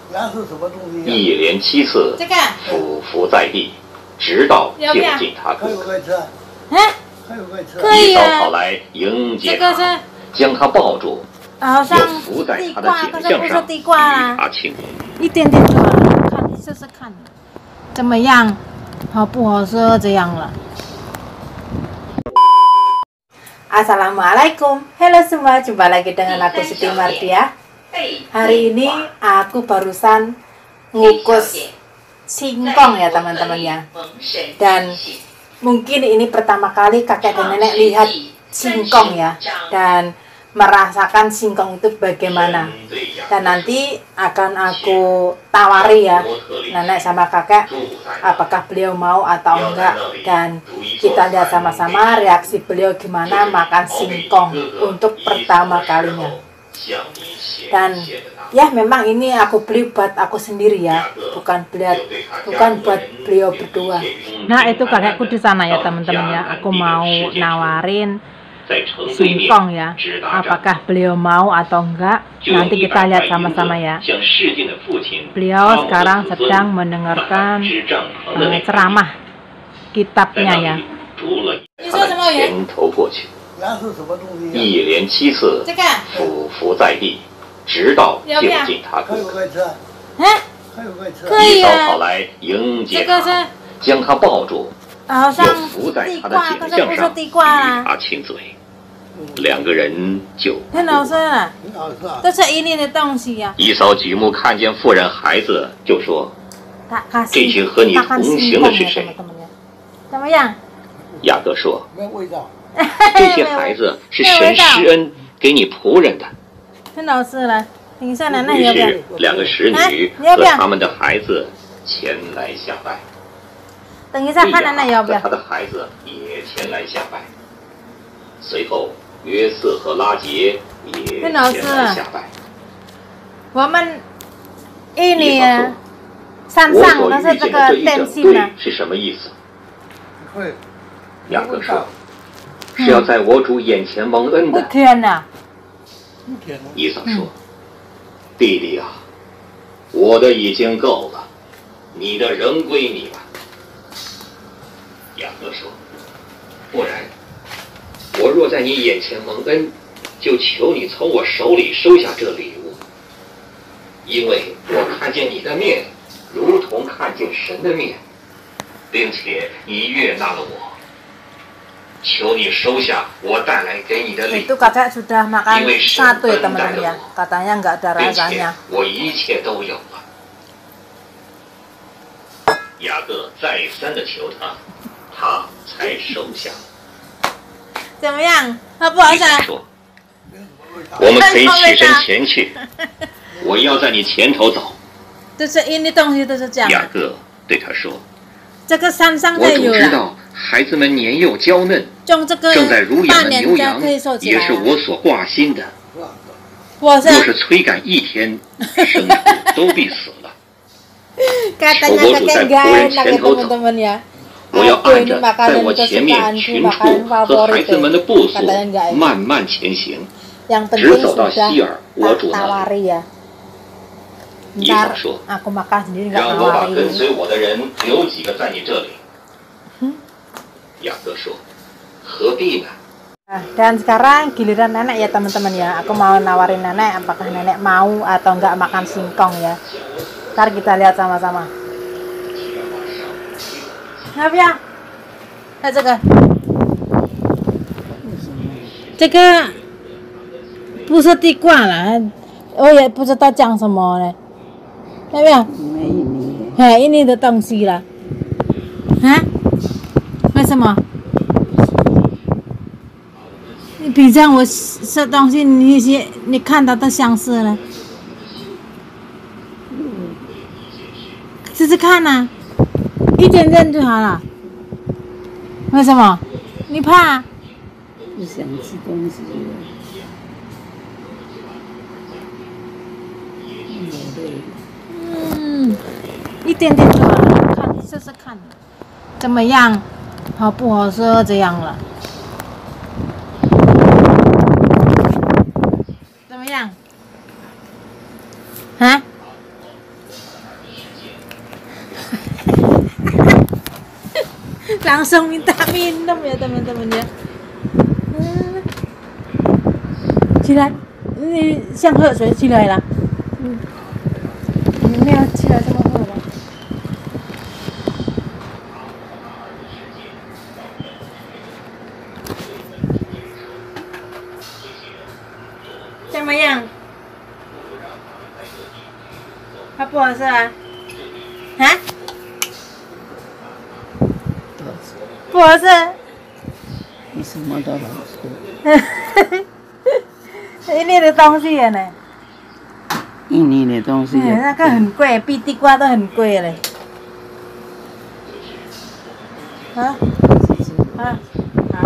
牙是什么东西？ 一连7次俯伏在地，直到就近他哥哥。一早跑来迎接他，将他抱住，又伏在他的颈项上，与他亲吻。 一点点就好了，看试试看，怎么样？好不好吃？这样了。Assalamualaikum, halo semua, jumpa lagi dengan aku Siti Mardia. Hari ini aku barusan ngukus singkong ya teman-teman ya. Dan mungkin ini pertama kali kakek dan nenek lihat singkong ya, dan merasakan singkong itu bagaimana. Dan nanti akan aku tawari ya, nenek sama kakek, apakah beliau mau atau enggak. Dan kita lihat sama-sama reaksi beliau gimana makan singkong untuk pertama kalinya. Dan ya memang ini aku beli buat aku sendiri ya, bukan buat beliau berdua. Nah itu kakekku di sana ya teman-teman ya, aku mau nawarin singkong ya, apakah beliau mau atau enggak, nanti kita lihat sama-sama ya. Beliau sekarang sedang mendengarkan ceramah kitabnya ya. 一连7次俯伏在地，直到就近他哥哥。一早跑来迎接他，将他抱住，又伏在他的颈项上，与他亲嘴。2个人就很好吃啊，都是一年的东西呀。 一扫举目看见妇人孩子，就说：“这些和你同行的是谁？” 怎么样？ 雅各说：“ 没有味道。 这些孩子是神施恩给你仆人的。” 很好吃了。等一下，奶奶于要不要？ 是2个使女和他们的孩子前来下拜。 等一下，看奶奶要不要？ 和他的孩子也前来下拜。随后，约瑟和拉结也前来下拜。 我们ini山上的是这个点心呢。 是什么意思？雅各说：“是要在我主眼前蒙恩的。” 天哪！ 以扫说：“弟弟啊，我的已经够了，你的仍归你吧。”雅各说：“不然，我若在你眼前蒙恩，就求你从我手里收下这礼物，因为我看见你的面，如同看见神的面，并且你悦纳了我。求你收下我带来给你的礼物。” Itu kakek sudah makan satu ya teman-teman ya, katanya nggak ada rasanya. 我一切都有了。雅各再三的求他，他才收下。 怎么样？好不好吃？ 说：“我们可以起身前去，我要在你前头走。” 就是ini东西都是这样。 雅各对他说：“ 这个山上的我有知道孩子们年幼娇嫩，正在乳养的牛羊也是我所挂心的。若是催赶1天，牲畜都必死了。求我主在仆人前头走，我要按着在我前面群畜和孩子们的步速慢慢前行，直走到希尔我主那里。”以扫说：“让我把跟随我的人留几个在你这里。”雅各说：“何必呢？” Dan sekarang giliran nenek ya teman-teman ya. Aku mau nawarin nenek, apakah nenek mau atau enggak makan singkong ya. Ntar kita lihat sama-sama. Apa ya? 这个不是地瓜啦，我也不知道讲什么呢。要不要？ini的东西啦。啊？为什么？平常我吃东西，你看到的相似了，试试看呐，一点点就好了。为什么？你怕？ 不想吃东西。 一点点就好了，看试试看，怎么样？好不好吃？这样了。怎么样？啊？ langsung minta minum ya teman-teman ya. Jilat ini siang hot saya jilat lah. Ini ya jilat sama apa? 怎么样？他不好吃啊？啊？不好吃？ 你什么都好吃。 ini ada 东西呀呢？ 印尼的东西也那个很贵，比地瓜都很贵嘞。啊？啊？好。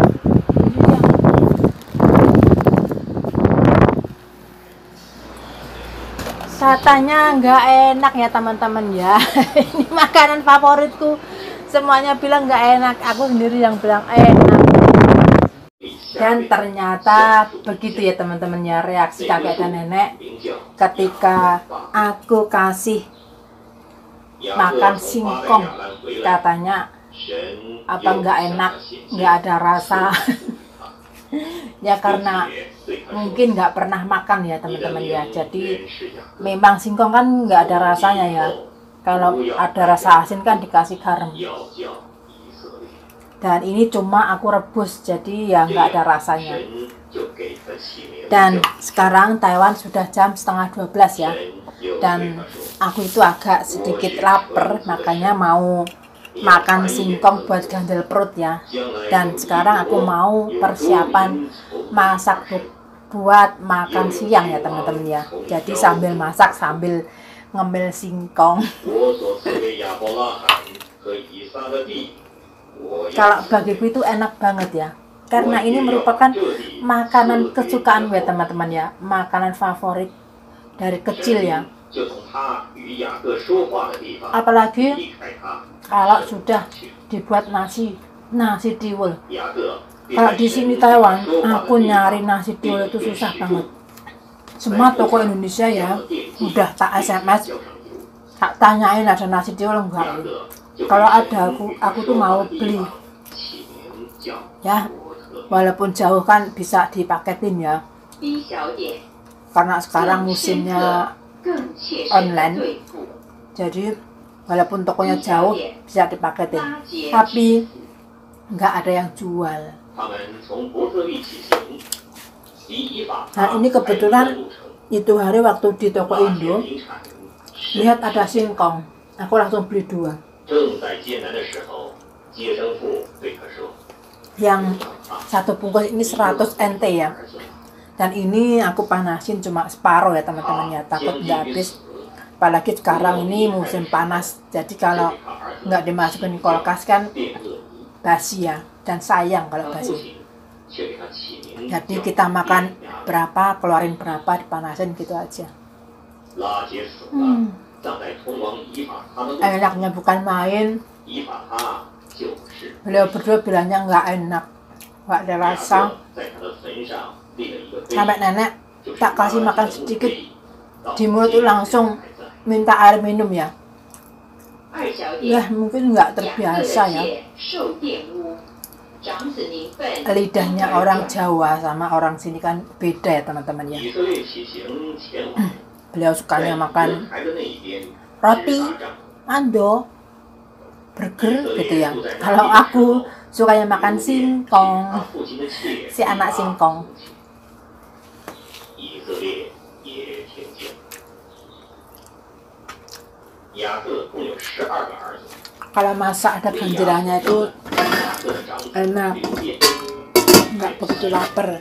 Katanya nggak enak ya teman-teman ya. Ini makanan favoritku, semuanya bilang nggak enak, aku sendiri yang bilang enak. Dan ternyata begitu ya teman-teman ya, reaksi kakek dan nenek ketika aku kasih makan singkong. Katanya apa nggak enak, nggak ada rasa. Ya karena mungkin nggak pernah makan ya teman-teman ya, jadi memang singkong kan nggak ada rasanya ya. Kalau ada rasa asin kan dikasih garam, dan ini cuma aku rebus jadi ya nggak ada rasanya. Dan sekarang Taiwan sudah jam 11:30 ya, dan aku itu agak sedikit lapar, makanya mau makan singkong buat gandel perut ya. Dan sekarang aku mau persiapan masak buat makan siang ya teman-teman ya. Jadi sambil masak sambil ngemil singkong. Kalau bagiku itu enak banget ya, karena ini merupakan makanan kesukaan ya teman-teman ya, makanan favorit dari kecil ya. Apalagi kalau sudah dibuat nasi tiwul. Kalau di sini Taiwan, aku nyari nasi tiwul itu susah banget. Semua toko Indonesia ya udah tak SMS, tak tanyain ada nasi tiwul enggak. Kalau ada aku tuh mau beli. Ya, walaupun jauh kan bisa dipaketin ya. Karena sekarang musimnya online, jadi walaupun tokonya jauh bisa dipaketin, tapi nggak ada yang jual. Nah ini kebetulan itu hari waktu di toko Indo lihat ada singkong, aku langsung beli 2. Yang satu bungkus ini 100 NT ya. Dan ini aku panasin cuma separuh ya teman-teman ya, takut nggak habis. Apalagi sekarang ini musim panas, jadi kalau nggak dimasukin kulkas kan basi ya, dan sayang kalau basi. Jadi kita makan berapa, keluarin berapa, dipanasin gitu aja. Enaknya bukan main. Beliau berdua bilangnya nggak enak, nggak ada rasa. Sampai nenek tak kasih makan sedikit, di mulut itu langsung minta air minum ya. Ya mungkin nggak terbiasa ya. Lidahnya orang Jawa sama orang sini kan beda ya teman-teman ya. Beliau sukanya makan roti, mando, burger gitu ya. Kalau aku sukanya makan singkong, si anak singkong. Kalau masak ada ganjelannya itu enak, nggak begitu lapar.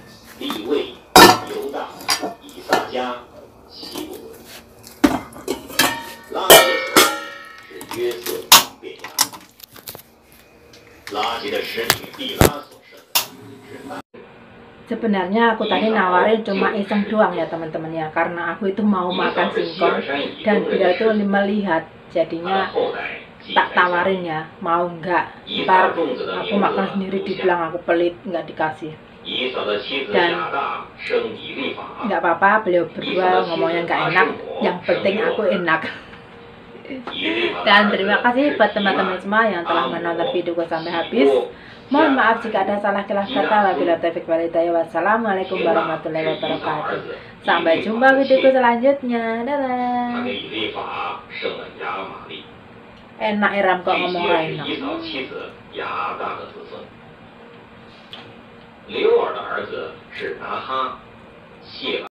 Sebenarnya aku tadi nawarin cuma iseng doang ya teman-teman ya, karena aku itu mau makan singkong dan beliau itu melihat, jadinya tak tawarin ya, mau nggak, ntar aku makan sendiri dibilang aku pelit nggak dikasih. Dan nggak apa-apa, beliau berdua ngomongnya nggak enak, yang penting aku enak. Dan terima kasih buat teman-teman semua yang telah menonton videoku sampai habis. Mohon maaf jika ada salah kata. Wabillahi taufiq wal hidayah. Wassalamualaikum warahmatullahi wabarakatuh. Sampai jumpa videoku selanjutnya. Dadah. Enak Iram kok ngomong Raina. 刘尔的儿子是拿哈谢完